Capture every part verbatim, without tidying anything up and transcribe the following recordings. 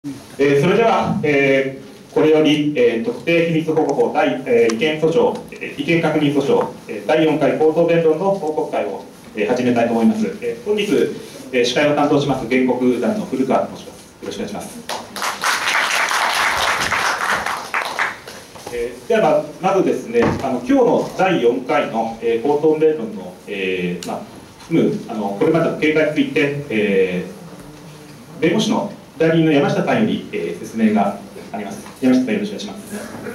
えー、それでは、えー、これより、えー、特定秘密保護法第、えー、違憲訴訟、えー、違憲確認訴訟、えー、だいよんかい口頭弁論の報告会を、えー、始めたいと思います。えー、本日、えー、司会を担当します原告団の古川と申します。よろしくお願いします。えー、では、ま、まずですね、あの今日のだいよんかいの、えー、口頭弁論の、えーまあ、含むあのこれまでの経過について、えー、弁護士の代理人の山下さんより、えー、説明があります。山下さん、よろしくお願いします。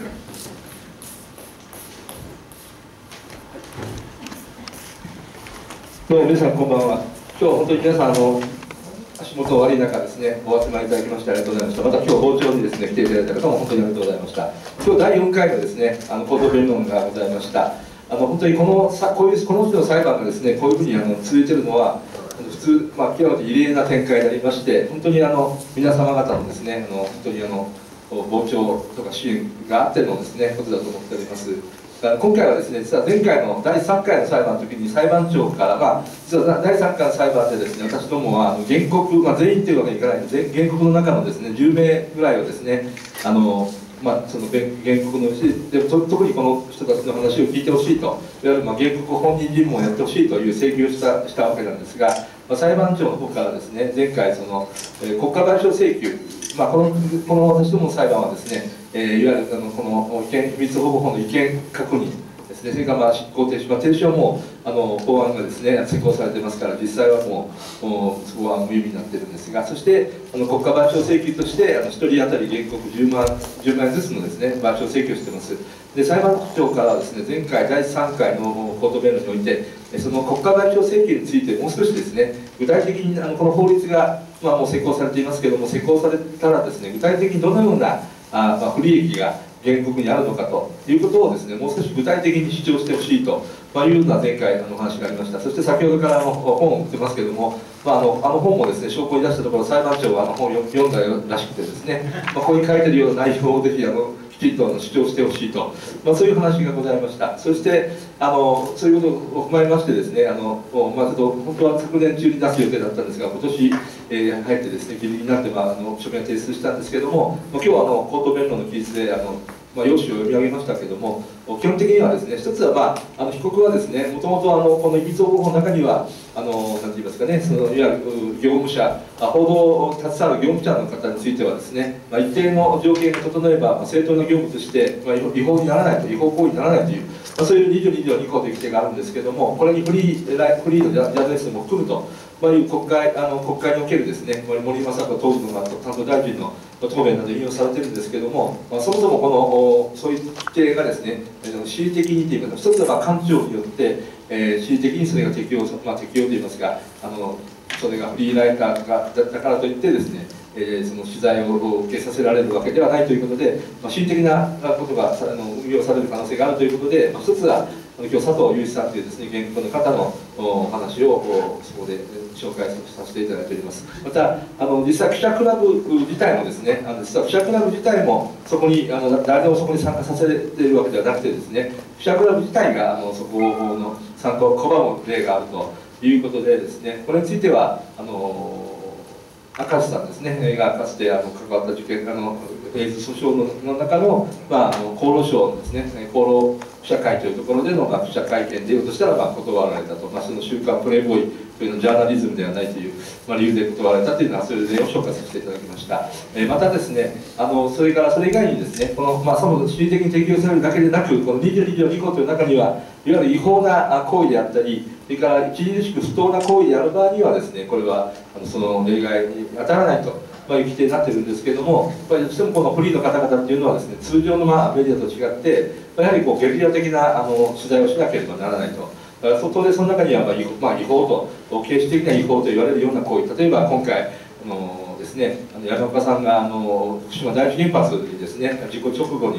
どうも皆さんこんばんは。今日本当に皆さんあの足元悪い中ですね、お集まりいただきましてありがとうございました。また今日傍聴にですね来ていただいた方も本当にありがとうございました。今日だいよんかいのですねあの口頭弁論がございました。あの本当にこのさこういうこの人の裁判がですねこういうふうにあの続いているのは普通、まあ、極めて異例な展開でありまして、本当にあの皆様方のですねあの本当にあの傍聴とか支援があってのですねことだと思っております。今回はですね、実は前回のだいさんかいの裁判の時に裁判長から、まあ、実はだいさんかいの裁判でですね、私どもは原告、まあ、全員というわけにいかないので、原告の中のですね、じゅうめいぐらいをですね、あのまあ、その原告のうちで特にこの人たちの話を聞いてほしいと、いわゆるまあ原告本人尋問をやってほしいという請求をしたしたわけなんですが、まあ、裁判長の方からですね、前回その、えー、国家賠償請求、まあ、このこの私どもの裁判はですね、えー、いわゆるあのこの違憲秘密保護法の違憲確認ですね、それからまあ執行停止、まあ、停止はもうあの法案がですね施行されてますから、実際はもうもうそこは無意味になってるんですが、そしてあの国家賠償請求としてあのひとり当たり原告じゅうまんえんずつのですね賠償請求をしています。で裁判長からはですね前回だいさんかいの口頭弁論においてその国家賠償請求についてもう少しですね具体的にあのこの法律が、まあ、もう施行されていますけれども、施行されたらですね具体的にどのようなあ、まあ、不利益が原告にあるのかということをですねもう少し具体的に主張してほしいと、まあ、いうような前回の話がありました。そして先ほどからの本を売ってますけれども、まあ、あのあの本もですね証拠に出したところ裁判長はあの本を読んだらしくてですね、まあ、ここに書いてるような内容をぜひあのきちんと主張してほしいと、まあ、そういう話がございました。そしてあのそういうことを踏まえましてですねあの、まあ、ちょっと本当は昨年中に出す予定だったんですが、今年、えー、入ってですねギリギリになって、まあ、あの書面提出したんですけれども、今日はあの口頭弁論の記述であのまあ、要旨を読み上げましたけれども、基本的にはですね、一つは、まあ、あの被告はですね、もともとあのこの秘密保護法の中には、あのなんて言いますかね、そのいわゆる業務者、報道を携わる業務者の方についてはですね、まあ、一定の条件が整えば、まあ、正当な業務として、まあ、違法にならないと、違法行為にならないという、まあ、そういうにじゅうに条に項という規定があるんですけれども、これにフリーフリーのジャーナリストも含むと。まあ、いう国会あの国会におけるですね森雅子当時の担当大臣の答弁など引用されてるんですけれども、まあ、そもそもこのそういう規定がですね恣意的にというか、一つは官庁によって、えー、恣意的にそれが適用、まあ、適用といいますか、あのそれがフリーライターがだからといってですね、えー、その取材を受けさせられるわけではないということで、まあ、恣意的なことがあの運用される可能性があるということで、まあ、一つは今日佐藤雄一さんというですね原告の方のお話をそこで紹介させていただいております。またあの実際記者クラブ自体もですねあの実は記者クラブ自体もそこにあの誰でもそこに参加させているわけではなくてですね、記者クラブ自体があのそこの参加を拒む例があるということでですね、これについてはあの明石さんですねがかつてあの関わった事件あのエイズ訴訟の中の、まあ、あの厚労省のですね厚労記者会というところでの、まあ、記者会見で言うとしたら、まあ、断られたと、まあ、その週刊プレイボーイというのジャーナリズムではないという、まあ、理由で断られたというのはそういう例を紹介させていただきました。えー、またですねあのそれからそれ以外にですねこの、まあ、その恣意的に適用されるだけでなくこのにじゅうに条に項という中にはいわゆる違法な行為であったり、それから著しく不当な行為である場合にはですねこれはあのその例外に当たらないと。まあ、いう規定になってるんですけれども、やっぱりどうしてもこのフリーの方々っていうのはですね通常のまあメディアと違ってやはりこうゲリラ的なあの取材をしなければならないと。だから当然その中にはまあ違法、まあ、違法と形式的な違法と言われるような行為、例えば今回あのですねあの山岡さんがあの福島第一原発にですね事故直後にあ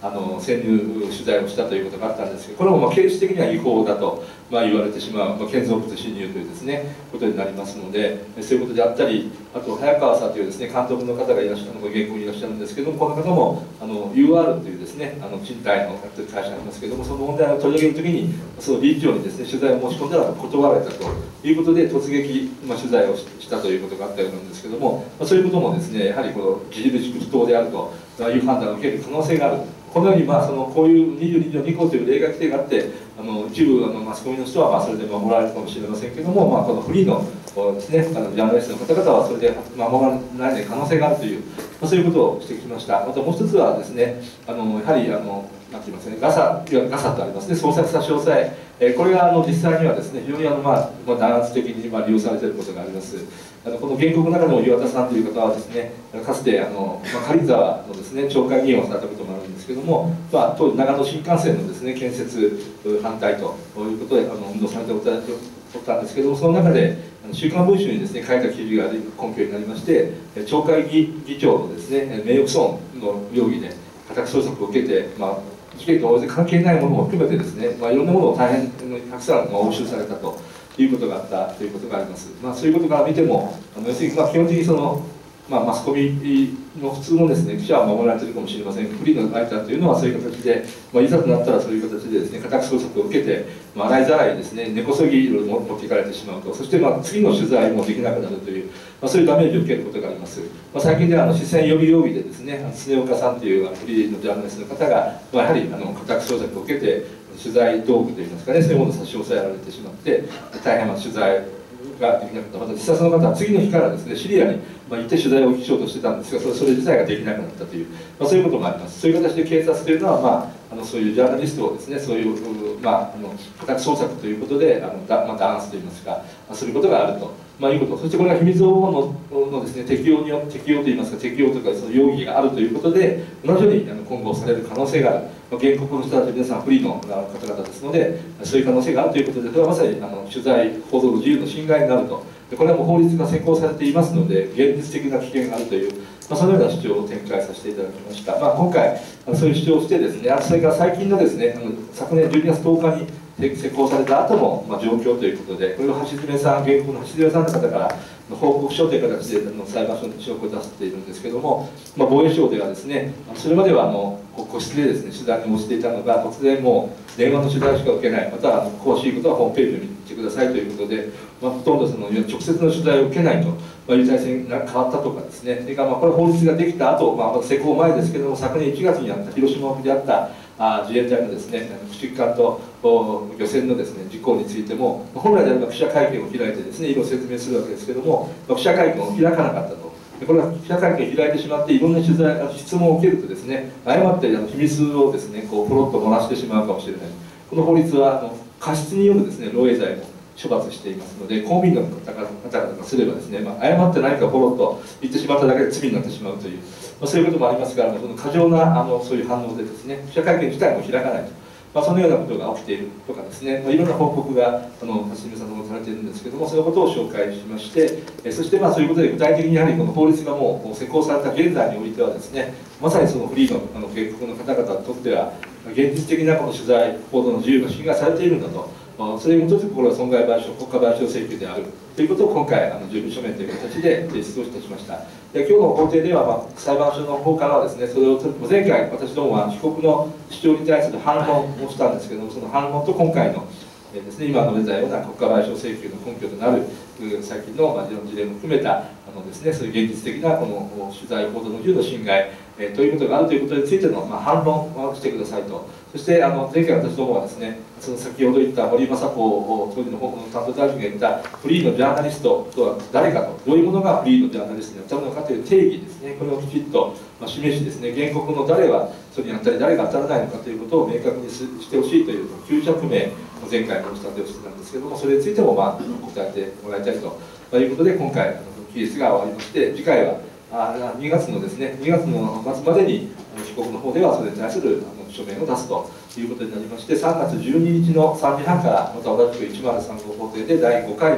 あの潜入取材をしたということがあったんですけど、これもまあ刑事的には違法だと、まあ、言われてしまう、まあ、建造物侵入というですねことになりますので、そういうことであったり、あと早川さんというですね監督の方がいらっしゃる、ご原稿にいらっしゃるんですけども、この方もあの ユーアール というですねあの賃貸のやってる会社がありますけども、その問題を取り上げるときに、その理事長にですね取材を申し込んだら断られたということで、突撃、まあ、取材をしたということがあったようなんですけども、まあ、そういうこともですねやはりこの著しく不当であるという判断を受ける可能性がある。このように、まあ、そのこういうにじゅうに条に項という例外規定があって、あの一部あのマスコミの人はまあそれで守られるかもしれませんけども、まあ、このフリーのですね、あのジャーナリストの方々はそれで守られない可能性があるという、まあ、そういうことをしてきました。またもう一つはですね、あのやはりあのなんて言いますかね、ガサ、ガサとありますね、捜索差し押さえ、えー、これがあの実際にはですね、非常にあの、まあ、まあ、弾圧的にまあ利用されていることがあります。あのこの原告の中でも岩田さんという方はですね、かつてあの、まあ、軽井沢のですね、町会議員をされたこともあるんですけども、まあ、当時長野新幹線のですね、建設反対ということであの運動されたことがあったんですけども、その中で「週刊文春」にですね書いた記事が根拠になりまして、町会議議長のですね名誉毀損の容疑で家宅捜索を受けて、まあ、事件と大勢関係ないものも含めてですね、まあ、いろんなものを大変たくさん押収されたということがあったということがあります。まあ、そういうことから見ても、あの要するにまあ基本的にその、まあ、マスコミの普通のですね記者は守られているかもしれませんが、フリーのライターというのはそういう形で、まあ、いざとなったらそういう形でですね家宅捜索を受けて、まあ、洗いざらいですね根こそぎ持っていかれてしまうと、そしてまあ次の取材もできなくなるという、まあ、そういうダメージを受けることがあります。まあ、最近ではあの視線予備容疑でですね常岡さんというフリーのジャーナリストの方が、まあ、やはりあの家宅捜索を受けて取材道具といいますかね、そういうものを差し押さえられてしまって大変な取材ができなかった。また実際その方は次の日からですねシリアに、まあ、行って取材をしようとしてたんですが、それそれ自体ができなくなったという、まあ、そういうこともあります。そういう形で警察というのは、まあ、あのそういうジャーナリストをですねそういう、まあ、あの家宅捜索ということであのだ、まあ、弾圧といいますか、まあ、することがあると、まあ、いうこと、そしてこれが秘密保護ののですね適用によ適用といいますか適用とかその容疑があるということで同じようにあの今後される可能性がある。まあ、原告の人たち皆さんフリーの方々ですので、そういう可能性があるということで、これはまさにあの取材報道の自由の侵害になると。これはもう法律が施行されていますので現実的な危険があるという、まあ、そのような主張を展開させていただきました。まあ、今回あのそういう主張をしてですね、それから最近のですねあの昨年じゅうにがつとおかに施行された後の、まあ、状況ということで、これを橋爪さん原告の橋爪さんの方から報告書という形であの裁判所に証拠を出しているんですけども、まあ、防衛省ではですねそれまではあの個室でですね取材に応じていたのが突然もう電話の取材しか受けない、または詳しいことはホームページを見てくださいということで、まあ、ほとんどその直接の取材を受けないという体制が変わったとかですね、それからまあこれ法律ができた後、まあ施行前ですけども、昨年いちがつにあった広島沖であったあ自衛隊のですね駆逐艦と漁船のですね事故についても本来であれば記者会見を開いてですねいろいろ説明するわけですけども、記者会見を開かなかったと。これは記者会見を開いてしまっていろんな取材質問を受けるとですね誤ってあの秘密をですねこうポロッと漏らしてしまうかもしれない。この法律はあの過失によるですね漏洩罪も処罰していますので、公務員の方々がすればですね、まあ、誤って何かポロッと言ってしまっただけで罪になってしまうという、まあ、そういうこともありますから、その過剰なあのそういう反応でですね記者会見自体も開かないと、まあ、そのようなことが起きているとかですね、まあ、いろんな報告があの橋爪さんのもされているんですけども、そのことを紹介しまして、えそしてまあそういうことで具体的にやはりこの法律がもう施行された現在においてはですね、まさにそのフリーのあの原告の方々にとっては現実的なこの取材報道の自由が侵害されているんだと。それに基づくこれは損害賠償、国家賠償請求であるということを今回、あの住民書面という形で提出をいたしました。で今日の法廷では、まあ、裁判所の方からはですね、それを前回、私どもは被告の主張に対する反論をしたんですけども、その反論と今回の、えーですね、今述べたような国家賠償請求の根拠となる最近の、まあ、事例も含めたあのですね、そういう現実的なこの取材報道の自由の侵害、えー、ということがあるということについての、まあ、反論をしてくださいと。そしてあの前回私どもはですね、その先ほど言った森雅子当時の担当大臣が言ったフリーのジャーナリストとは誰かと、どういうものがフリーのジャーナリストに当たるのかという定義ですね、これをきちっと示しですね、原告の誰はそれに当たり誰が当たらないのかということを明確にしてほしいというきゅう着名を前回申し立てをしてたんですけども、それについてもまあ答えてもらいたいということで、今回期日が終わりまして、次回はあにがつのですねにがつの末までに被告の方ではそれに対するあの書面を出すということになりまして、さんがつじゅうににちのさんじはんからまた同じくいちまるさんご法廷でだいごかいの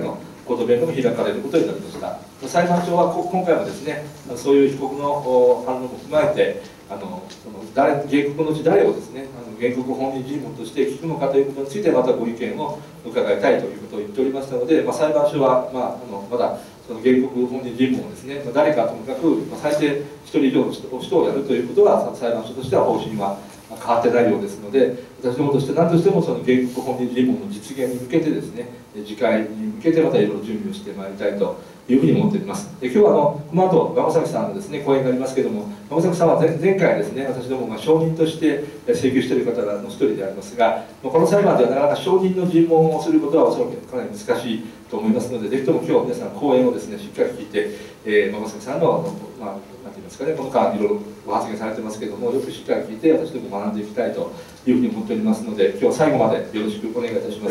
口頭弁論が開かれることになりました。裁判所は今回もですね、そういう被告の反論も踏まえて、あのその誰原告のうち誰をですね、あの原告本人尋問として聞くのかということについてまたご意見を伺いたいということを言っておりましたので、まあ、裁判所は、まあ、あのまだその原告本人尋問をですね、まあ、誰かともかく、まあ、最低ひとり以上の人をやるということは裁判所としては方針は変わってないようですので、私どもとして何としてもその原告本人尋問の実現に向けてですね、次回に向けてまたいろいろ準備をしてまいりたいというふうに思っております。で今日はあのこの後馬崎さんのですね講演がありますけれども、馬崎さんは 前, 前回ですね、私どもが証人として請求している方の一人でありますが、この裁判ではなかなか証人の尋問をすることはおそらくかなり難しいと思いますので、ぜひとも今日皆さん講演をですねしっかり聞いて、えー、馬崎さんの、まあ、なんて言いますかね、この間いろいろご発言されてますけれども、よくしっかり聞いて私ども学んでいきたいというふうに思っておりますので、今日は最後までよろしくお願いいたします。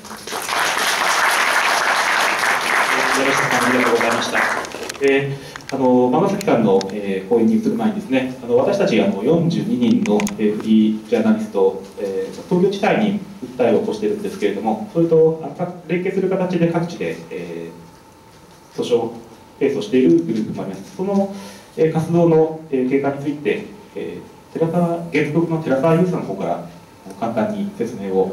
山下さん、ありがとうございました。えー、あの馬崎さんの、えー、講演に移る前にですね、あの私たちあのよんじゅうににんの、えー、フリージャーナリスト、えー、東京地裁に訴えを起こしているんですけれども、それとあの連携する形で各地で、えー、訴訟提訴しているグループもあります。その、えー、活動の、えー、経過について、えー、寺澤原告の寺澤優さんの方から簡単に説明を。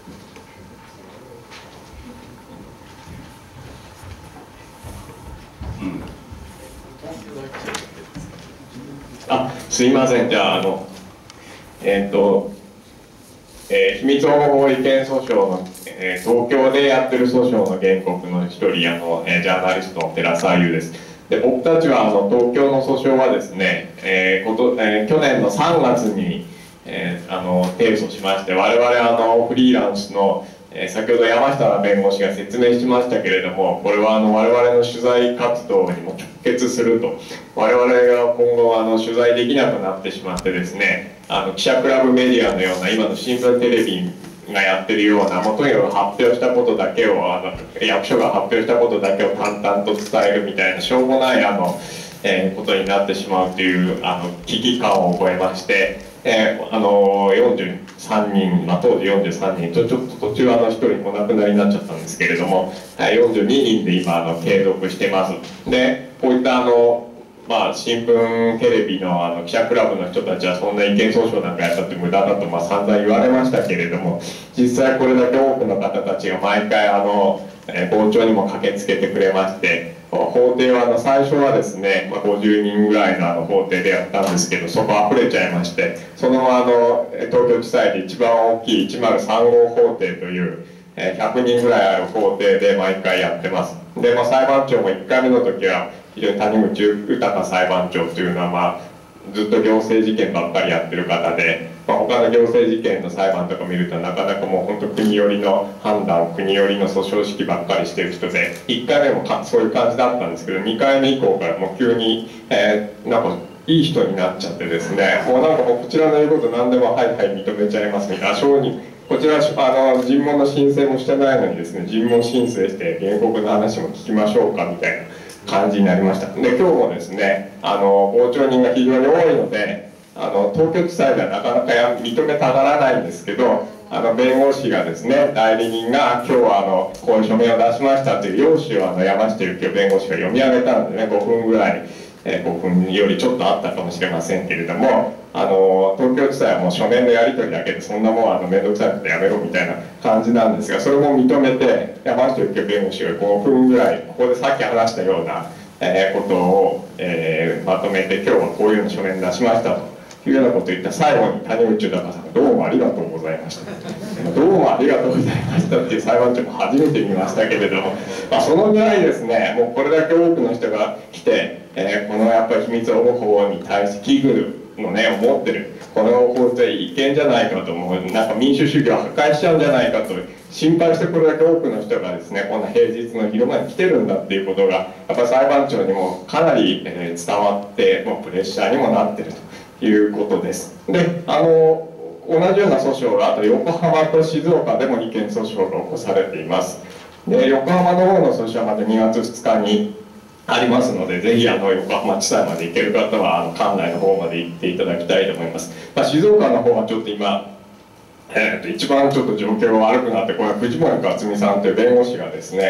あ、すいません。じゃあ、あの、えっ、ー、と、えー、秘密保護法違憲訴訟の、えー、東京でやってる訴訟の原告の一人、あの、えー、ジャーナリストの寺澤優です。で、僕たちは、あの、東京の訴訟はですね、えーこと、えー、去年のさんがつに、えー、あの、提訴しまして、我々、あの、フリーランスの、えー、先ほど山下弁護士が説明しましたけれども、これはあの我々の取材活動にも直結すると、我々が今後あの取材できなくなってしまってですね、あの記者クラブメディアのような今の新聞テレビがやってるような、もうとにかく発表したことだけをあの役所が発表したことだけを淡々と伝えるみたいなしょうもないあの、えー、ことになってしまうというあの危機感を覚えまして。えー、あのよんじゅうさんにん、まあ、当時よんじゅうさんにんとちょっと途中あのひとりお亡くなりになっちゃったんですけれども、よんじゅうににんで今あの継続してます。でこういったあの、まあ、新聞テレビのあの記者クラブの人たちはそんな意見訴訟なんかやったって無駄だとまあ散々言われましたけれども、実際これだけ多くの方たちが毎回あの、えー、傍聴にも駆けつけてくれまして、法廷はあの最初はですね、まあ、ごじゅうにんぐらいのあの法廷でやったんですけど、そこ溢れちゃいまして、そのあの東京地裁で一番大きいいちまるさん号法廷というひゃくにんぐらいある法廷で毎回やってます。で、まあ、裁判長もいっかいめの時は非常に谷口豊裁判長というのは、まあ、ずっと行政事件ばっかりやってる方で、まあ、他の行政事件の裁判とか見るとなかなかもう本当国寄りの判断、国寄りの訴訟式ばっかりしてる人で、いっかいめもかそういう感じだったんですけど、にかいめ以降からもう急に、えー、なんかいい人になっちゃってですね、もうなんかもうこちらの言うこと何でもはいはい認めちゃいますみたいな、証人こちらあの尋問の申請もしてないのにですね、尋問申請して原告の話も聞きましょうかみたいな感じになりました。で今日もですね、あの傍聴人が非常に多いので、あの東京地裁ではなかなか認めたがらないんですけど、あの弁護士がですね、代理人が今日はあのこういう書面を出しましたという用紙をあの山下幸夫弁護士が読み上げたのでね、ごふんぐらい、えー、ごふんよりちょっとあったかもしれませんけれども、あの東京地裁はもう書面のやり取りだけでそんなもんあの面倒くさくてやめろみたいな感じなんですが、それも認めて山下幸夫弁護士がごふんぐらいここでさっき話したような、えー、ことを、えー、まとめて、今日はこういうの書面出しましたというようなことを言った最後に谷口豊さんがどうもありがとうございましたどうもありがとうございましたっていう裁判長も初めて見ましたけれども、まあ、そのぐらいですね、もうこれだけ多くの人が来て、えー、このやっぱり秘密保護法に対して危惧のね思ってる、この法って違憲じゃないかと、もうなんか民主主義を破壊しちゃうんじゃないかと心配してこれだけ多くの人がですねこんな平日の昼間に来てるんだっていうことがやっぱ裁判長にもかなり、えー、伝わって、もうプレッシャーにもなってるということです。で、あの同じような訴訟があと横浜と静岡でも違憲訴訟が起こされています。で、横浜の方の訴訟はまたにがつふつかにありますので、ぜひあの横浜地裁まで行ける方はあの館内の方まで行っていただきたいと思います。まあ、静岡の方はちょっと今、えー、と一番ちょっと状況が悪くなって、これは藤森克美さんという弁護士がですね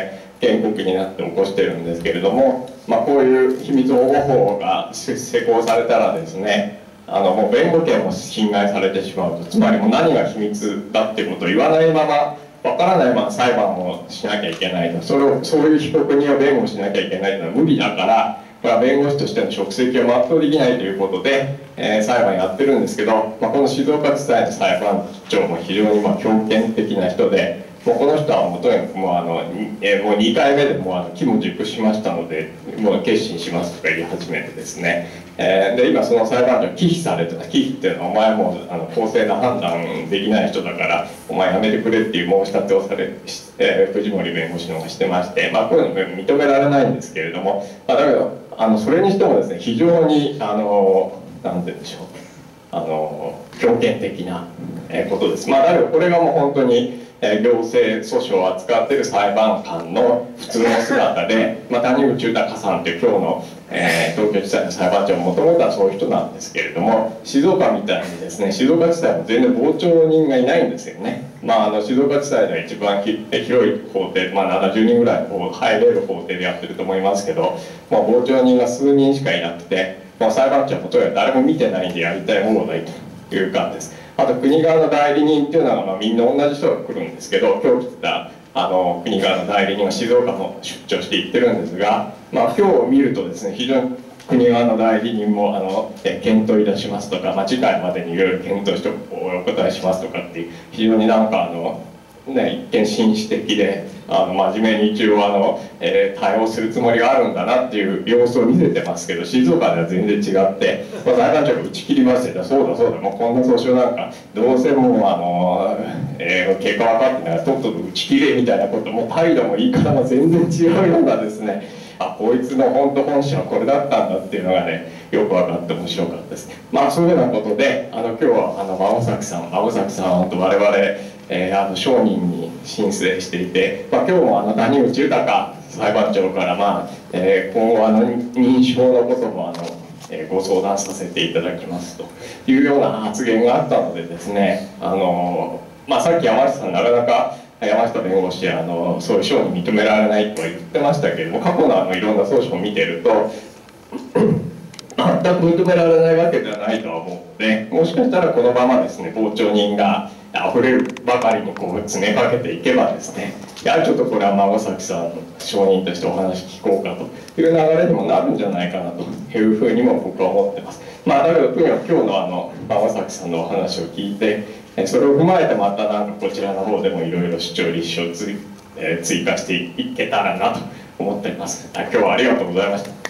原告になって起こしてるんですけれども、まあ、こういう秘密保護法が施行されたらですね、あのもう弁護権も侵害されてしまうと、つまりもう何が秘密だっていうことを言わないまま、わからないまま裁判をしなきゃいけないと、それをそういう被告人を弁護しなきゃいけないというのは無理だから、これは弁護士としての職責を全うできないということで、えー、裁判やってるんですけど、まあ、この静岡地裁の裁判長も非常にまあ強権的な人で、もうこの人はもうとにかくもうあの、えー、もうにかいめでもうあの機も熟しましたので、もう決心しますとか言い始めてですね、えー、で今その裁判長忌避されてた、忌避っていうのはお前もうあの公正な判断できない人だからお前やめてくれっていう申し立てをされ、えー、藤森弁護士の方がしてまして、まあ、こういうの認められないんですけれども、まあ、だけどあのそれにしてもですね、非常にあのなんて言うんでしょう、あの強権的なことです。まあ、だけどこれがもう本当に行政訴訟を扱っている裁判官の普通の姿で、まあ、谷口豊さんという今日の、えー、東京地裁の裁判長ももともとはそういう人なんですけれども、静岡みたいにですね、静岡地裁も全然傍聴人がいないんですよね。まあ、あの静岡地裁では一番広い法廷、まあ、ななじゅうにんぐらい入れる法廷でやってると思いますけど、まあ、傍聴人が数人しかいなくて、まあ、裁判長もとにかく誰も見てないんでやりたい放題という感じです。あと国側の代理人っていうのはまあみんな同じ人が来るんですけど、今日来たあの国側の代理人は静岡も出張して行ってるんですが、まあ、今日見るとですね、非常に国側の代理人もあの検討いたしますとか、まあ、次回までにいろいろ検討してお答えしますとかっていう、非常になんかあのね、一見紳士的であの真面目に一応あの、えー、対応するつもりがあるんだなっていう様子を見せてますけど、静岡では全然違って、まあ、裁判長が打ち切りまして、そうだそうだ、もうこんな訴訟なんかどうせもうあの、えー、結果分かってないからとっとと打ち切れみたいなこと、もう態度も言い方も全然違うようなですね、あ、こいつの本当本心はこれだったんだっていうのがね、よく分かって面白かったです。まあそういうようなことで、あの今日はあの孫崎さん、孫崎さんは本当我々えー、あの証人に申請していて、まあ、今日もあの谷口豊裁判長から、まあえー、今後あの認証のこともあの、えー、ご相談させていただきますというような発言があったのでですね、あの、まあ、さっき山下さんなかなか山下弁護士はあのそういう証人認められないとは言ってましたけれども、過去のあのいろんな訴訟を見てると全く認められないわけではないとは思うので、もしかしたらこのままですね、傍聴人が溢れるばかりにこう詰めかけていけばですね、やはりちょっとこれは孫崎さんの証人としてお話聞こうかという流れにもなるんじゃないかなというふうにも僕は思ってます。まあだけどとにかく今日のあの孫崎さんのお話を聞いて、それを踏まえてまたなんかこちらの方でもいろいろ主張立証を追加していけたらなと思っています。今日はありがとうございました。